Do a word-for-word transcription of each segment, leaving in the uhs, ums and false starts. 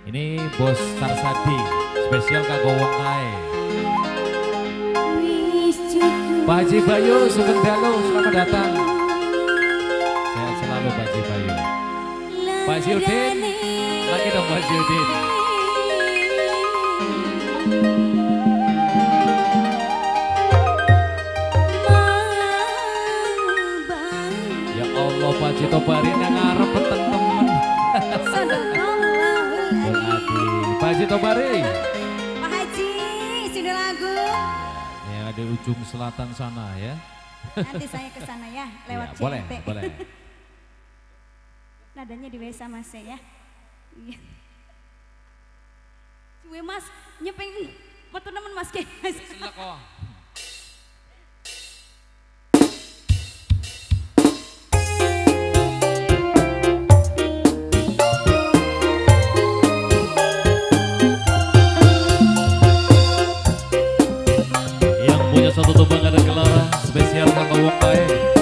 Ini Bos Sarsadi, spesial kanggo wong kae. Pak Haji Bayu Sugeng Dalu, selamat datang. Sehat selalu Pak Haji Bayu. Pak Haji Udin, lagi dong Pak Haji Udin. Ya Allah Pak Haji Tobari yang ngarep peteng temen. Pak Haji Tobari. Pak Haji, sini lagu. Ya, ini ada ujung selatan sana ya. Nanti saya ke sana ya, lewat ya, boleh, C N T. boleh. Nadanya di Wesa Mas ya. Iya. Cuy Mas, nyepeng foto nemen Mas ke. Silak kok. Satu tumbang ada gelara spesial kanggo wong kae.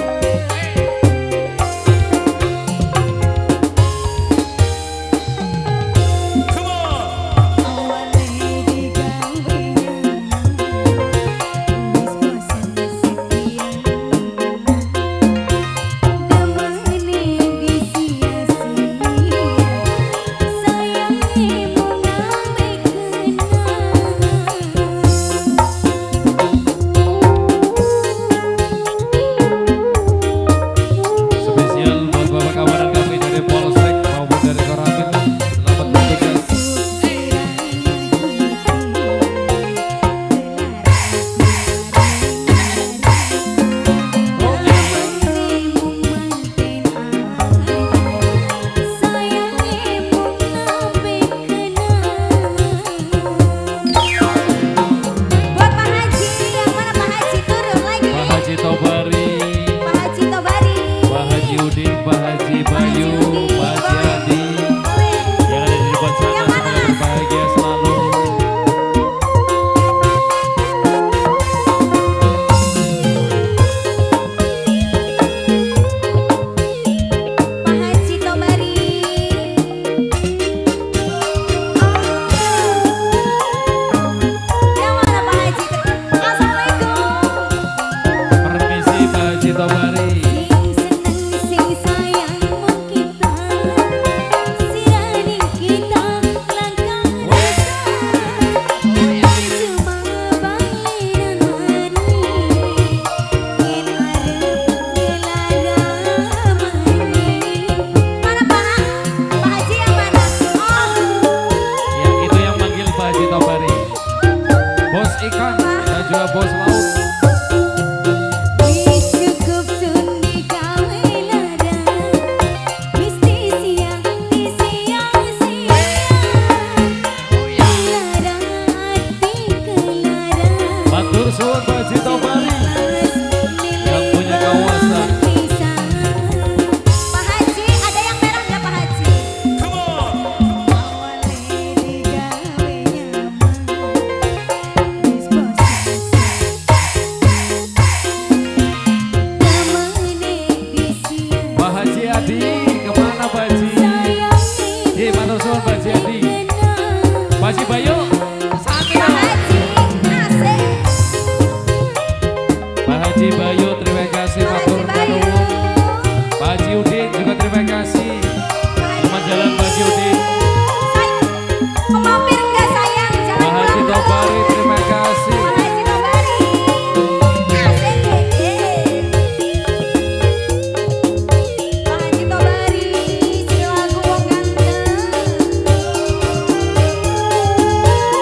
Ikan dan juga bos laut. Matur suwun Pak Haji Tobari yang punya kawasan. Pak Haji, ada yang merah nggak Pak Haji? Pak Haji Adi, kemana Pak Haji? Hei, matur suwun Pak Haji Adi. Pak Haji Bayu, sakit. Pak Haji Bayu, terima kasih matur nuwun. Pak Haji Udin juga terima kasih. Selamat jalan Pak Haji Udin. Mampir enggak sayang? Jalan Pak Haji Tobari, terima kasih. Pak Haji Tobari. Asik. Pak Haji Tobari, sini lagu wong ganteng.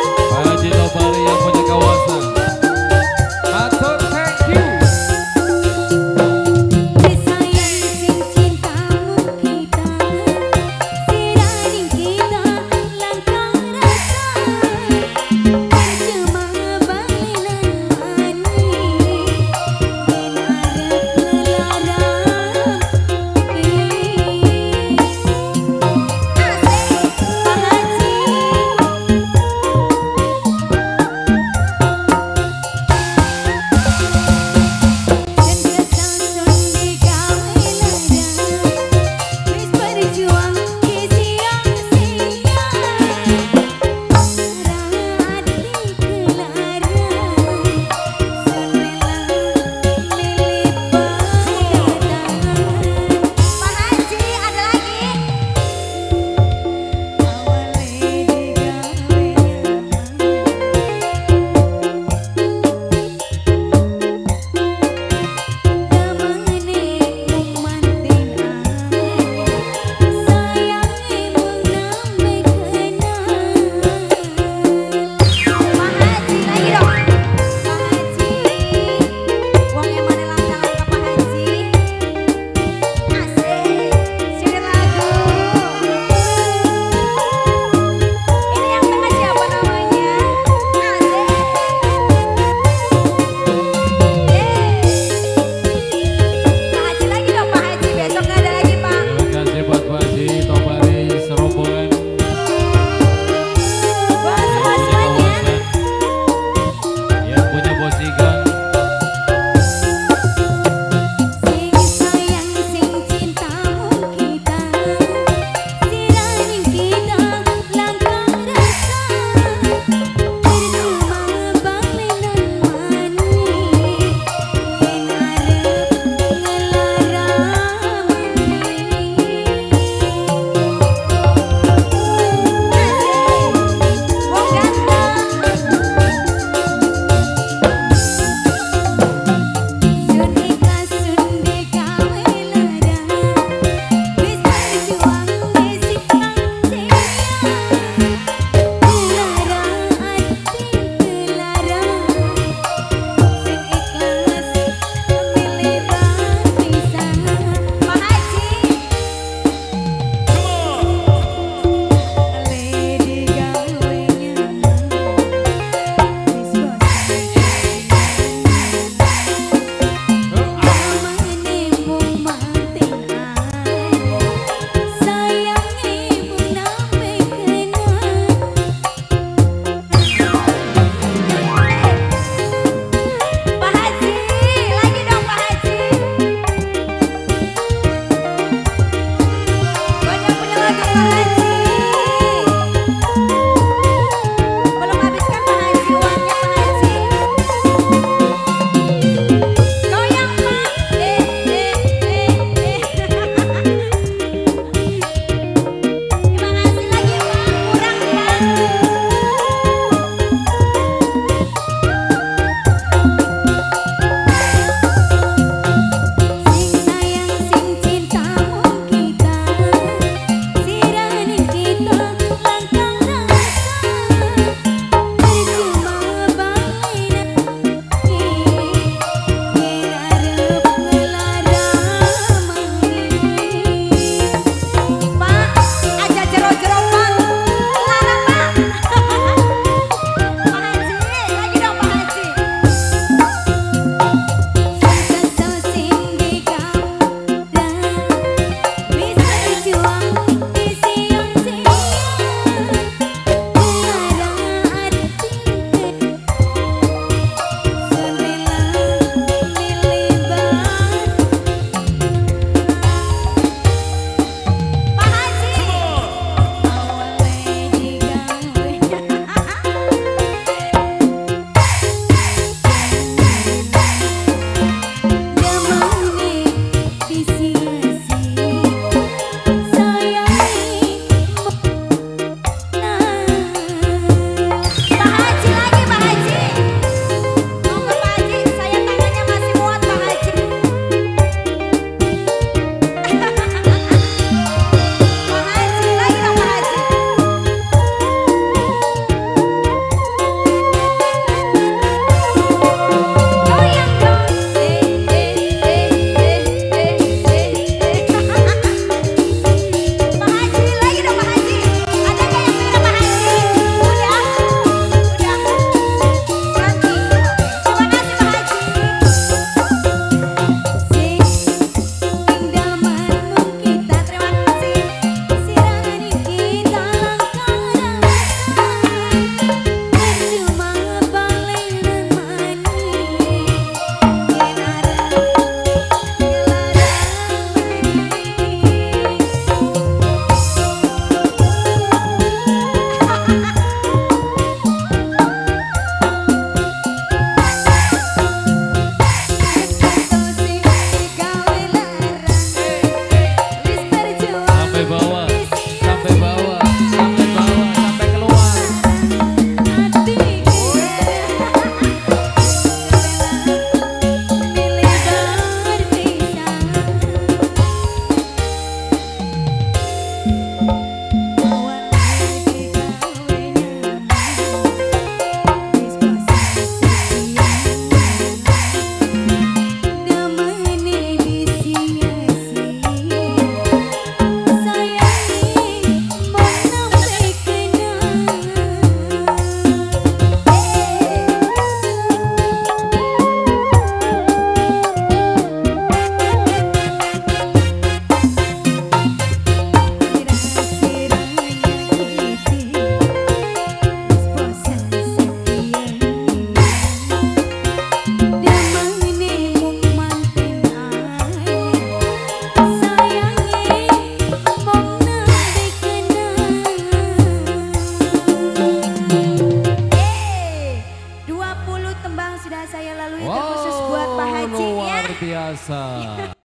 sudah saya lalui Wow, terkhusus buat Pak Haji ya. luar biasa.